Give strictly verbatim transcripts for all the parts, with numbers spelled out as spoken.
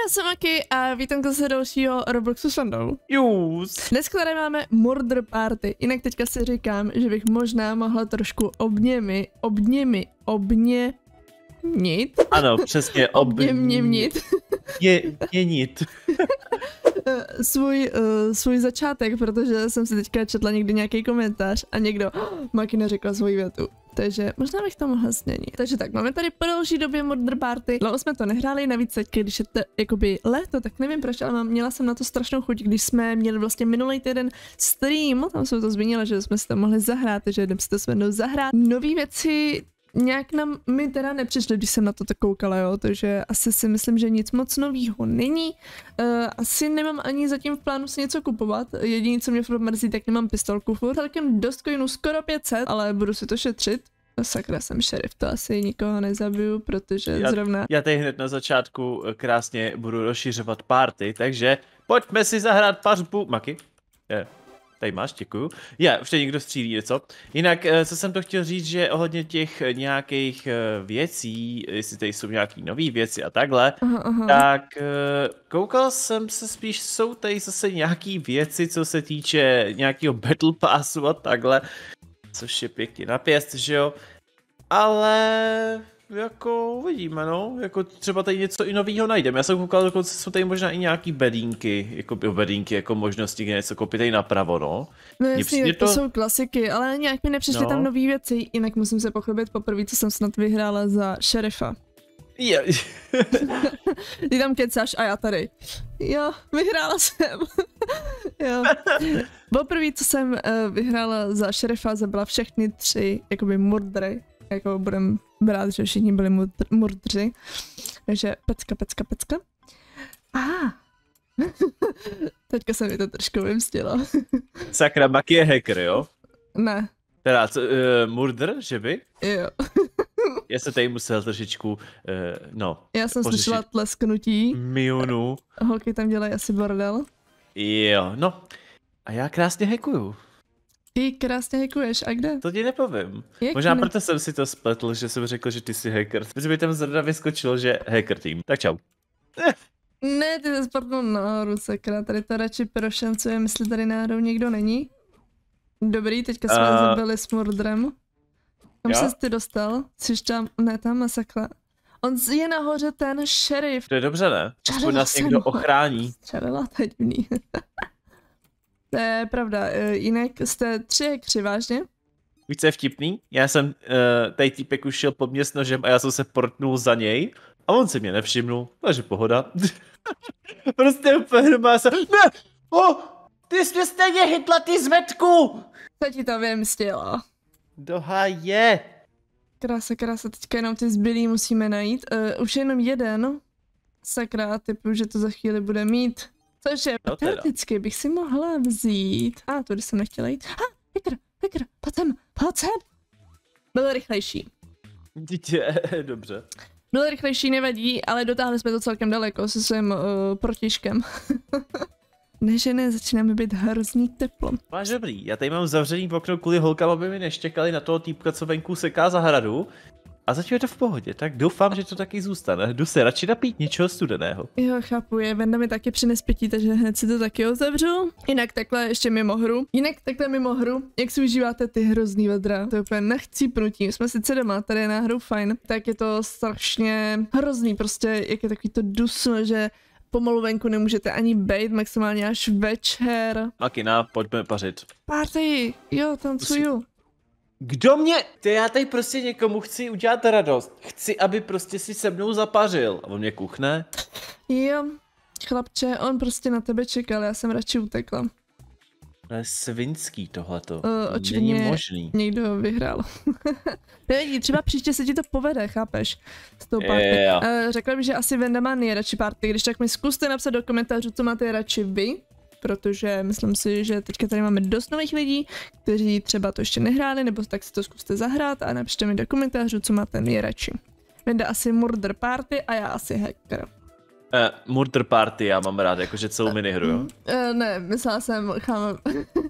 já jsem Maki a vítám zase dalšího Robloxu s Vandou. Jus. Dneska tady máme Murder Party, jinak teďka si říkám, že bych možná mohla trošku obněmi, obněmi, obněmit. Ano, přesně, obněmnit. Je, měnit. svůj, uh, svůj začátek, protože jsem si teďka četla někdy nějaký komentář a někdo, oh, Maki neřekla svoji větu. Takže možná bych to mohla změnit. Takže tak, máme tady po další době Murder Party. Dlouho jsme to nehráli, navíc teď, když je to jakoby léto, tak nevím proč, ale měla jsem na to strašnou chuť, když jsme měli vlastně minulý týden stream, tam jsem to zmínila, že jsme si to mohli zahrát, že jdeme si to s Vendou zahrát. Nový věci nějak nám mi teda nepřišly, když jsem na to tak koukala, jo, takže asi si myslím, že nic moc novýho není. Uh, asi nemám ani zatím v plánu si něco kupovat, jediné, co mě furt mrzí, tak nemám pistolku furt. Celkem dost coinů, skoro pět set, ale budu si to šetřit. No sakra, jsem šerif, to asi nikoho nezabiju, protože já, zrovna... Já tady hned na začátku krásně budu rozšiřovat party, takže pojďme si zahrát pařbu. Maki? Je. Tady máš, děkuju. Já, už tady někdo střílí něco. Jinak, co jsem to chtěl říct, že ohledně těch nějakých věcí, jestli tady jsou nějaký nové věci a takhle, aha, aha. tak koukal jsem se spíš, jsou tady zase nějaký věci, co se týče nějakého Battle Passu a takhle, což je pěkně na pěst, že jo, ale jako uvidíme, no, jako třeba tady něco i novýho najdeme. Já jsem koukal, dokonce jsou tady možná i nějaký bedínky, jako bedínky, jako možnosti, kde něco koupit tady napravo, no. No jasně, to... to jsou klasiky, ale nějak mi nepřišly no. tam nový věci, jinak musím se pochlubit poprvé, co jsem snad vyhrála za šerifa. Je. Ty tam kecáš a já tady. Jo, vyhrála jsem. Jo. Poprvé, co jsem uh, vyhrála za šerifa, zabila všechny tři, jakoby murdery. Jako budem brát, že všichni byli murdři. Takže pecka, pecka, pecka. Aha. Teďka jsem mi to trošku vymstila. Sakra, Maki je hacker, jo? Ne. Teda, co, uh, murder, že by? Jo. Já jsem tady musel trošičku, uh, no. Já jsem slyšela tlesknutí. Mionu. Holky tam dělají asi bordel. Jo, no. A já krásně hackuju. Ty krásně hackuješ, a kde? To ti nepovím. Jak Možná ne? proto jsem si to spletl, že jsem řekl, že ty jsi hacker. Protože by tam zrovna vyskočilo, že hacker tým. Tak čau. Ne, ty jsi spadnul nahoru, sakra. Tady to radši prošancujeme, jestli tady náhodou někdo není. Dobrý, teďka jsme uh, zabili s murderem. Kam já? Ses ty dostal? Jsi tam, ne tam, masakra. On je nahoře ten šerif. To je dobře, ne? Aspoň nás někdo ochrání. Střelila teď v ní. To je pravda, jinak jste tři hackři, vážně? Víš, co je vtipný? Já jsem, uh, tady týpek už šel po mě s nožem a já jsem se portnul za něj a on se mě nevšimnul, takže pohoda. Prostě úplně doma jsem, ne, oh, ty jsi mě stejně hitla, ty zmetku! Co ti to vymstilo? Dohaje. Krása, krása, teďka jenom ty zbylý musíme najít. Uh, už jenom jeden. Sakra, typu, že to za chvíli bude mít. Cože, no teoreticky bych si mohla vzít. A, ah, tudy jsem nechtěla jít. Ha, hacker, hacker, pojď sem, pojď sem. Byl rychlejší. Dítě, dobře. Byl rychlejší, nevadí, ale dotáhli jsme to celkem daleko se svým uh, protižkem. Ne, že ne, začínáme být hrozný teplo. Máš dobrý, já tady mám zavřený okno kvůli holkám, aby mi neštěkali na toho týpka, co venku seká zahradu. A zatím je to v pohodě, tak doufám, že to taky zůstane. Jdu se radši napít něčeho studeného. Jo, chápu, je, Venda mi taky přines pití, takže hned si to taky otevřu. Jinak takhle ještě mimo hru. Jinak takhle mimo hru, jak si užíváte ty hrozný vedra? To je úplně nechcípnutí. Jsme sice doma, tady je na hru fajn, tak je to strašně hrozný, prostě jak je takový to dusno, že pomalu venku nemůžete ani bejt, maximálně až večer. Makina, pojďme pařit. Party, jo, tancuju. Kdo mě? Ty, já tady prostě někomu chci udělat radost. Chci, aby prostě si se mnou zapařil. A on mě kuchne. Jo, chlapče, on prostě na tebe čekal, já jsem radši utekla. To je svinský tohleto. Uh, Není možný. Někdo vyhrál. Nevidí, třeba příště se ti to povede, chápeš? S tou party. Yeah. Uh, řekla bych, že asi Venda má nejradši party, když tak mi zkuste napsat do komentářů, co máte radši vy. Protože myslím si, že teďka tady máme dost nových lidí, kteří třeba to ještě nehráli, nebo tak si to zkuste zahrát a napište mi do komentářů, co máte nejradši. Venda asi Murder Party a já asi hacker. Uh, Murder Party já mám rád, jakože celou minihru, jo? Uh, ne, myslela jsem, chápeme.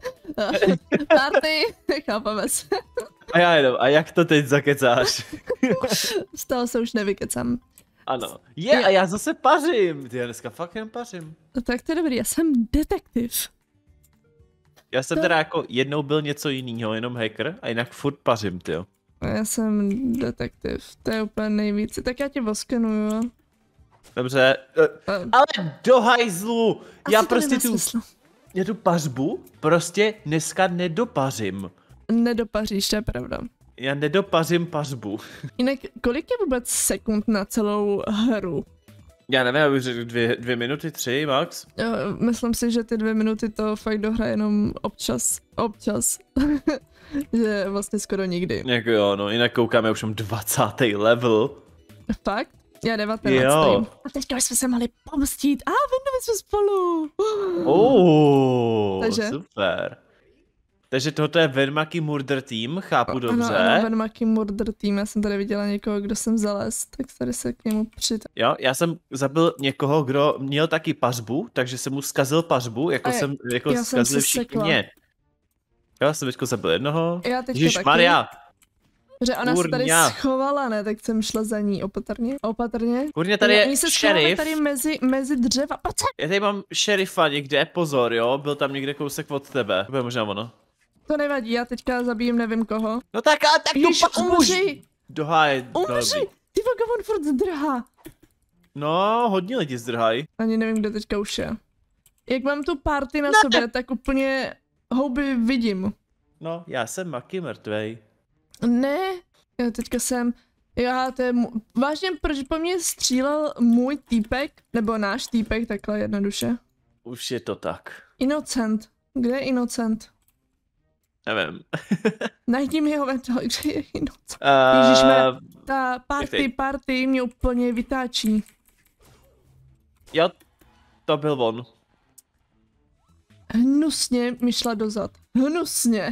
Party, chápeme se. A já jenom, a jak to teď zakecáš? Z toho se už nevykecám. Ano. Je, yeah, a já zase pařím. Ty, já dneska fakt jen pařím. No tak to je dobrý, já jsem detektiv. Já jsem to... teda jako jednou byl něco jiného, jenom hacker, a jinak furt pařím, tyjo. Já jsem detektiv, to je úplně nejvíc. Tak já tě voskenuju, jo. Dobře, uh, ale do hajzlu, já prostě tu, já tu pařbu prostě dneska nedopařím. Nedopaříš, to je pravda. Já nedopařím pařbu. Jinak, kolik je vůbec sekund na celou hru? Já nevím, já bych řekl dvě, dvě minuty, tři max. Jo, myslím si, že ty dvě minuty to fakt dohraje jenom občas, občas. Že vlastně skoro nikdy. Jako jo, no, jinak koukáme už mám dvacátý level. Fakt? Já devatenáctý. Jo. A teďka už jsme se mohli pomstít. A Vendovi jsme spolu. Oh, Takže? Super. Takže tohoto je Venmaki Murder Team, chápu dobře. Ano, ano, Venmaki Murder Team, já jsem tady viděla někoho, kdo jsem zalez, tak tady se k němu přijde. Jo, já jsem zabil někoho, kdo měl taky pařbu, takže jsem mu zkazil pařbu, jako jsem, jako zkazil všichni mě. Jo, jsem teďko zabil jednoho. Já teďka Ježišmarja. Že ona se tady schovala, ne, tak jsem šla za ní opatrně, opatrně. Kurně, tady je se šerif. Tady mezi, mezi dřeva, pojď. Já tady mám šerifa někde, pozor, jo, byl tam někde kousek od tebe, to bude možná ono. To nevadí, já teďka zabijím nevím koho. No tak a tak Jež, to umři! Doháje. Umři! Ty vaka, on furt zdrhá. No, hodně lidi zdrhají. Ani nevím, kde teďka už je. Jak mám tu party na no, sobě, tak úplně houby vidím. No, já jsem Maki mrtvej. Ne, já teďka jsem, já to je, vážně, proč po mně střílel můj týpek, nebo náš týpek, takhle jednoduše. Už je to tak. Innocent, kde je Innocent? Nevím. Najdi mi ho, kde je Innocent. Uh, Ježišme, ta party, party mě úplně vytáčí. Jo, to byl on. Hnusně mi šla dozad. Hnusně.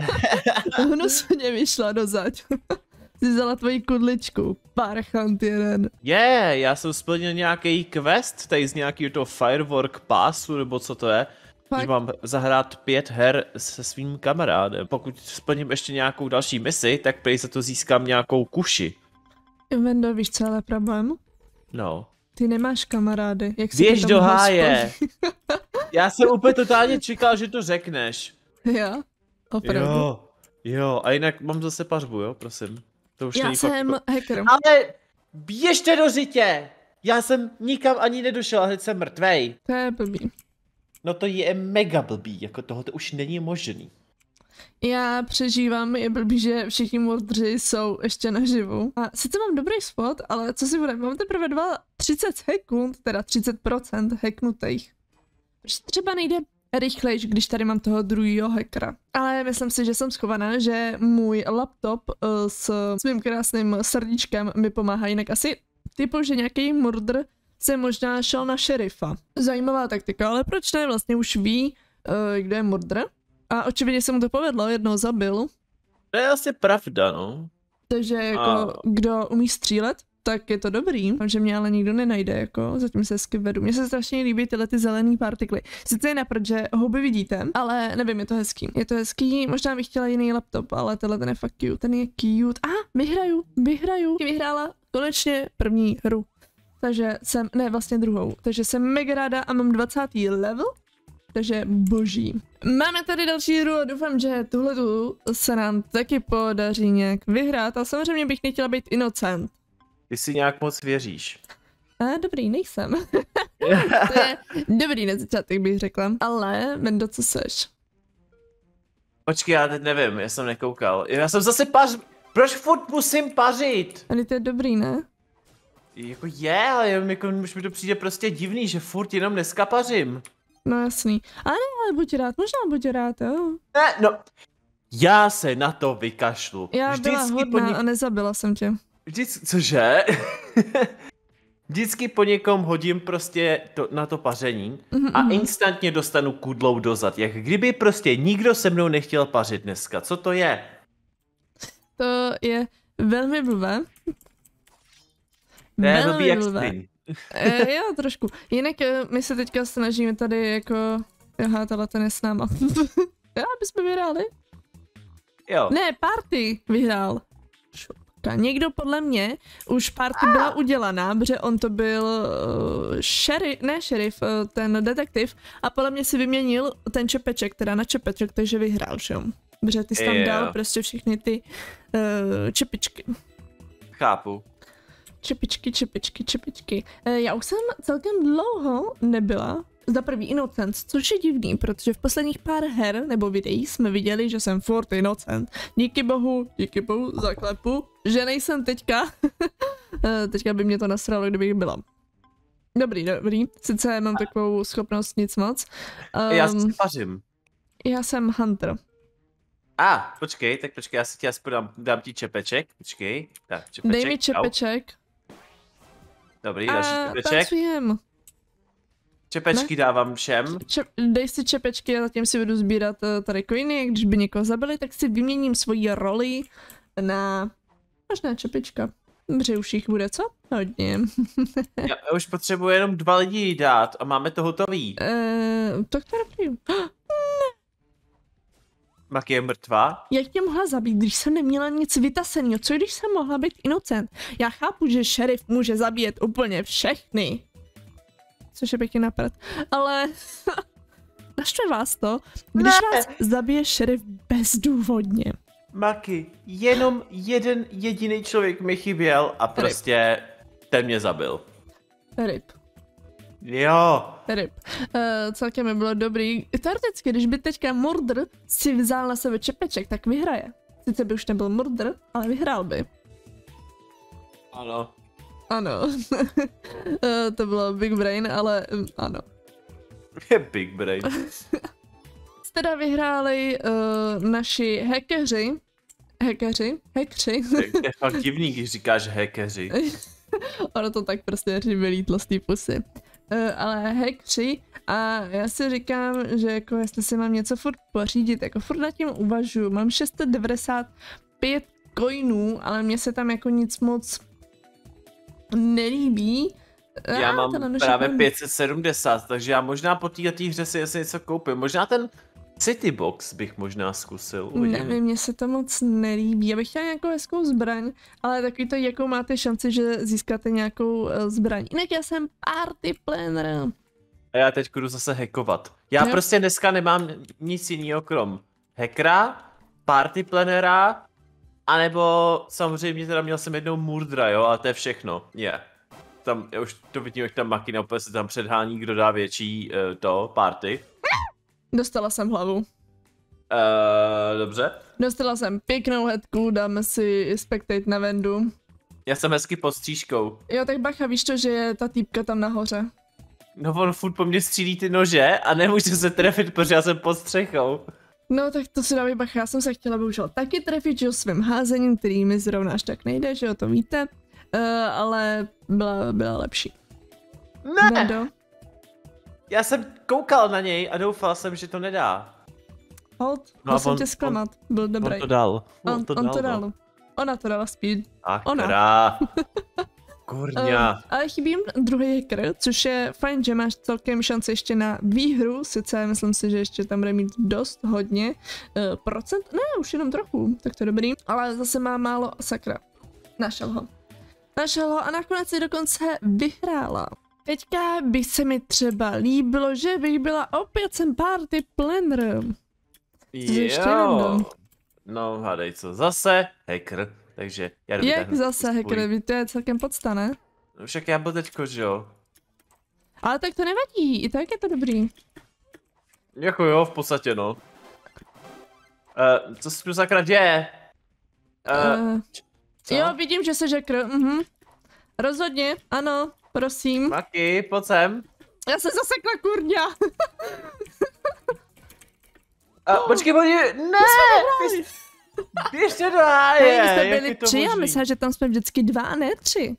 Hnusně mi šla dozad. Jsi vzala tvoji kudličku. Parchant jeden. Je, yeah, já jsem splnil nějaký quest, tady z nějakého toho Firework Passu, nebo co to je. Fakt? Že mám zahrát pět her se svým kamarádem. Pokud splním ještě nějakou další misi, tak prý za to získám nějakou kuši. Vendo, víš, co je problém? No. Ty nemáš kamarády. Jak si běž do háje. Já jsem úplně totálně čekal, že to řekneš. Jo? Opravdu. Jo, jo, a jinak mám zase pařbu, jo, prosím. To už Já jsem fakt... hacker. Ale běžte do řitě! Já jsem nikam ani nedošel, a hned jsem mrtvej. To je blbý. No to je mega blbý, jako tohoto už není možný. Já přežívám, je blbý, že všichni mordři jsou ještě naživu. A sice mám dobrý spot, ale co si bude, mám teprve dva, třicet sekund, teda třicet procent hacknutých. Proč třeba nejde rychlejš, když tady mám toho druhého hackera. Ale myslím si, že jsem schovaná, že můj laptop uh, s svým krásným srdíčkem mi pomáhá, jinak asi typu, že nějaký mordr se možná šel na šerifa. Zajímavá taktika, ale proč ne, vlastně už ví, uh, kdo je mordr. A očividně se mu to povedlo, jednou zabil. To je asi pravda, no. Takže jako, A... kdo umí střílet, tak je to dobrý, že mě ale nikdo nenajde, jako, zatím se hezky vedu. Mně se strašně líbí tyhle ty zelený partikly. Sice je naprd, že houby vidíte, ale nevím, je to hezký. Je to hezký, možná bych chtěla jiný laptop, ale tenhle ten je fakt cute, ten je cute. A, ah, vyhraju, vyhraju. Vyhrála konečně první hru. Takže jsem, ne, vlastně druhou. Takže jsem mega ráda a mám dvacátý level. Takže boží. Máme tady další hru a doufám, že tuhletu se nám taky podaří nějak vyhrát. A samozřejmě bych nechtěla být Innocent. Ty si nějak moc věříš. A dobrý, nejsem. To je dobrý na začátek, bych řekla. Ale, Mendo, co seš? Počkej, já teď nevím, já jsem nekoukal. Já jsem zase pař... Proč furt musím pařit? Ale to je dobrý, ne? Jako je, ale jako, už mi to přijde prostě divný, že furt jenom dneska pařím. No jasný. Ale ne, ale buď rád, možná buď rád, jo. Ne, no. Já se na to vykašlu. Já Vždycky byla hodná něk... a nezabila jsem tě. Vždycky, cože? Vždycky po někom hodím prostě to, na to paření mm-hmm. a instantně dostanu kudlou dozad. Jak kdyby prostě nikdo se mnou nechtěl pařit dneska. Co to je? To je velmi blbé. To je blbý jak stejný. e, jo, trošku. Jinak my se teďka snažíme tady jako... Aha, tohle ten je s náma. Já, bychom vyhráli. Jo. Ne, party vyhrál. Někdo podle mě, už party byla udělaná, protože on to byl uh, šerif, ne šerif, uh, ten detektiv a podle mě si vyměnil ten čepeček, teda na čepeček, takže vyhrál, že jo? Protože ty jsi tam Yeah. dal prostě všechny ty uh, čepičky. Chápu. Čepičky, čepičky, čepičky. Uh, já už jsem celkem dlouho nebyla za prvý Innocent, což je divný, protože v posledních pár her nebo videí jsme viděli, že jsem furt Innocent. Díky bohu, díky bohu za klepu, že nejsem teďka. Teďka by mě to nasralo, kdybych byla. Dobrý, dobrý. Sice mám takovou schopnost nic moc. Um, Já si pařím. Já jsem Hunter. A, ah, počkej, tak počkej, já si ti aspoň dám, dám ti čepeček. Počkej, tak čepeček. Dej mi čepeček. Au. Dobrý, další A čepeček. tancujem. Čepečky ne? Dávám všem. Čep, dej si čepečky a zatím si budu sbírat uh, tady coiny, když by někoho zabili, tak si vyměním svoji roli na možná čepička. Dobře, už jich bude, co? Hodně. Já už potřebuji jenom dva lidi dát a máme to hotový. uh, tak to je dobrý. Maki je mrtvá. Jak tě mohla zabít, když jsem neměla nic vytaseného? Co když jsem mohla být Innocent? Já chápu, že šerif může zabíjet úplně všechny. Což je pěkně napřed. Ale naštve vás to, když Ne. vás zabije šerif bezdůvodně. Maki, jenom jeden jediný člověk mi chyběl a prostě ten mě zabil. Rip. Jo. Rip. Uh, celkem by bylo dobrý. Teoreticky, když by teďka Murder si vzal na sebe čepeček, tak vyhraje. Sice by už nebyl Murder, ale vyhrál by. Ano. Ano. uh, to bylo Big Brain, ale um, ano. Je Big Brain. Teda vyhráli uh, naši hackeři. Hackeři? Hackři. To je fakt divný, když říkáš hackeři. Ono to tak prostě řibelí tlastý pusy. Uh, ale hackři a já si říkám, že jako jestli si mám něco furt pořídit, jako furt nad tím uvažuji. Mám šest set devadesát pět coinů, ale mně se tam jako nic moc nelíbí. Já Ah, mám ten nožek právě mám. pět set sedmdesát, takže já možná po této hře si asi něco koupím. Možná ten City Box bych možná zkusil. Uvidím. Nevím, mně se to moc nelíbí. Já bych chtěla nějakou hezkou zbraň, ale taky to, jakou máte šanci, že získáte nějakou uh, zbraň. Jinak já jsem party planner. A já teď jdu zase hackovat. Já Jo. prostě dneska nemám nic jiného krom hackera, party planera, anebo samozřejmě teda měl jsem jednou murdra, jo, a to je všechno. Je. Yeah. Tam, já už to vidím, jak tam makina úplně se tam předhání, kdo dá větší uh, to, party. Dostala jsem hlavu. Uh, dobře. Dostala jsem pěknou headku, dáme si spectate na vendu. Já jsem hezky pod střížkou. Jo, tak bacha, víš to, že je ta týpka tam nahoře. No on furt po mně střílí ty nože a nemůžu se trefit, protože já jsem pod střechou. No tak to si dávej bacha, já jsem se chtěla bohužel taky trefit, že jo, svým házením, který mi zrovna až tak nejde, že jo, to víte. Uh, ale byla, byla lepší. Ne! Vendo. Já jsem koukal na něj a doufal jsem, že to nedá. Hold, No a musím on- tě zklamat, byl dobrý. On to dal. On, on to dal. no. Ona to dala speed. Ach, Ona. krá. Kurňa. Um, ale chybí jim druhý hacker, což je fajn, že máš celkem šanci ještě na výhru, sice myslím si, že ještě tam bude mít dost hodně uh, procent, ne, už jenom trochu, tak to je dobrý, ale zase má málo, sakra, našel ho. Našel ho a nakonec si dokonce vyhrála. Teďka by se mi třeba líbilo, že bych byla opět sem party planner. ještě Jo. jednou. No, hádej co, zase hacker, takže já jdu Jak vytáhnout zase svůj. hacker, to je celkem podsta, ne? No, však já byl teďko, že jo. Ale tak to nevadí, i tak je to dobrý. Jako jo, v podstatě no. Uh, co se tu sakra děje? Uh, Uh, co? jo, vidím, že se žekr, mhm. Rozhodně, ano, prosím. Maki, pojď sem. Já se zasekla, kurňa. Uh, počkej, pojď, ne! Běž- Běžte do háje, Hej, vy jste jak byli je to tři, já možný? myslím, že tam jsme vždycky dva, a ne tři.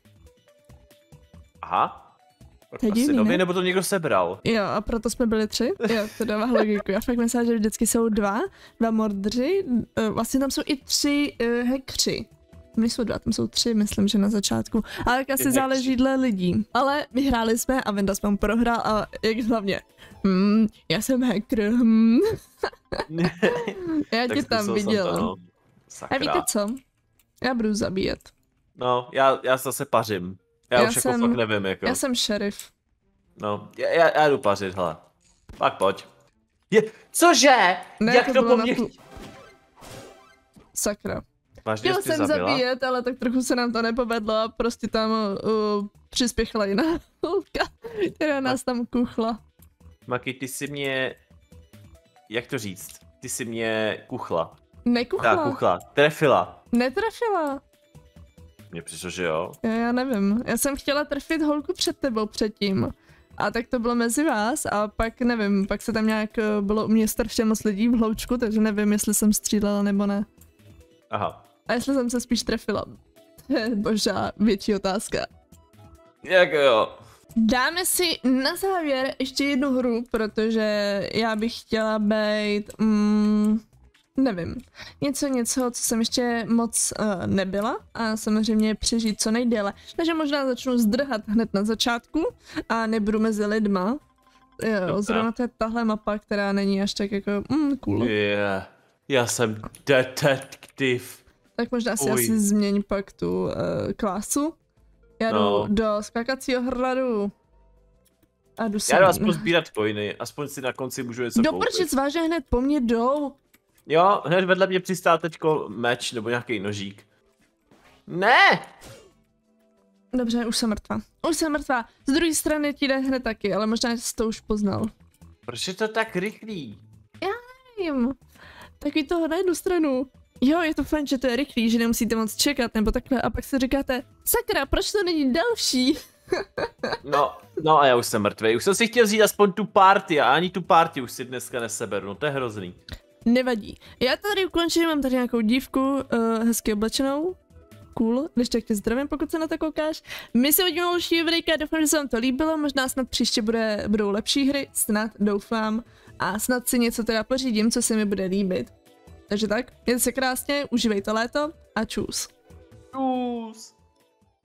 Aha. Tak To je asi divný, nově, ne? nebo to někdo sebral? Jo, a proto jsme byli tři? Jo, to dává logiku. Já fakt myslím, že vždycky jsou dva, dva mordři, uh, vlastně tam jsou i tři uh, hackři. Nejsou dva, tam jsou tři, myslím, že na začátku. Ale tak asi hackři. záleží dle lidí. Ale vyhráli jsme a Venda jsme prohrál a jak hlavně, hmm, já jsem hacker, hmm. Já Tak tě tam zkusil jsem viděla. to, no. A Sakra. víte co? Já budu zabíjet. No, já, já zase pařím. Já, Já už jsem- jako fakt nevím, jako. Já jsem šerif. No, já, já, já jdu pařit, hele. Pak pojď. Je, cože? Ne, Jak to to bylo po na mně půl- chtí- Sakra. Vážně Chtěl jsi jsem zabila? zabíjet, ale tak trochu se nám to nepovedlo a prostě tam uh, přispěchla jiná holka, která nás tam kuchla. Maki, ty jsi mě... Jak to říct? Ty jsi mě kuchla. Nekuchla. Tak, kuchla. Trefila. Netrefila. Mně přišlo, že jo. Já, já nevím. Já jsem chtěla trefit holku před tebou předtím. A tak to bylo mezi vás a pak nevím, pak se tam nějak eh, bylo u mě strašně moc lidí v hloučku, takže nevím, jestli jsem střílela nebo ne. Aha. A jestli jsem se spíš trefila. To je možná větší otázka. Jak jo. Dáme si na závěr ještě jednu hru, protože já bych chtěla být, mm, nevím, něco, něco, co jsem ještě moc uh, nebyla a samozřejmě přežít co nejdéle. Takže možná začnu zdrhat hned na začátku a nebudu mezi lidma. Jo, zrovna to je tahle mapa, která není až tak jako, mm, cool. Yeah. Já jsem detektiv. Tak možná si Uj. asi změň pak tu uh, klásu. Já jdu No. do skákacího hradu. A jdu Já sem. jdu aspoň sbírat coiny, aspoň si na konci můžu něco Do koupit. prčic, vážně hned po mně jdou. Jo, hned vedle mě přistál teďko meč nebo nějaký nožík. Ne! Dobře, už jsem mrtvá. Už jsem mrtvá. Z druhé strany ti jde hned taky, ale možná jsi to už poznal. Proč je to tak rychlý? Nevím. Taky toho na jednu stranu. Jo, je to fajn, že to je rychlý, že nemusíte moc čekat, nebo takhle, a pak si říkáte, sakra, proč to není další? No, no a já už jsem mrtvý. Už jsem si chtěl vzít aspoň tu party a ani tu party už si dneska neseberu, no to je hrozný. Nevadí. Já tady ukončím, mám tady nějakou dívku, uh, hezky oblečenou. Cool, když tak tě zdravím, pokud se na to koukáš. My se uvidíme u dalšího videjka, doufám, že se vám to líbilo, možná snad příště bude, budou lepší hry, snad, doufám. A snad si něco teda pořídím, co se mi bude líbit. Takže tak, mějte se krásně, užívejte léto a čus. Čus.